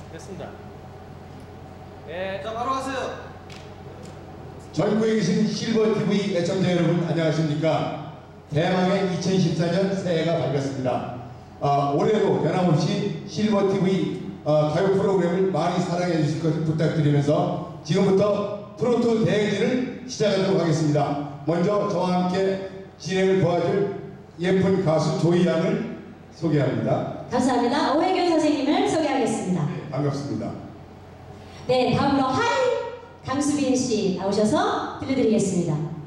됐습니다. 네. 자, 바로 가세요. 전국에 계신 실버TV 애청자 여러분 안녕하십니까. 대망의 2014년 새해가 밝았습니다. 올해도 변함없이 실버TV 가요 프로그램을 많이 사랑해 주실 것을 부탁드리면서 지금부터 트로트 대행진을 시작하도록 하겠습니다. 먼저 저와 함께 진행을 도와줄 예쁜 가수 조이 양을 소개합니다. 감사합니다. 오혜경 선생님을 소개하겠습니다. 반갑습니다. 네, 다음으로 하이 강수빈 씨 나오셔서 들려드리겠습니다.